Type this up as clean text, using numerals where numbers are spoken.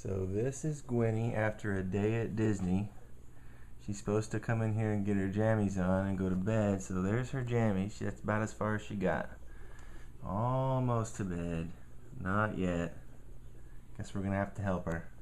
So this is Gwenny after a day at Disney. She's supposed to come in here and get her jammies on and go to bed. So there's her jammies. That's about as far as she got. Almost to bed. Not yet. Guess we're gonna have to help her.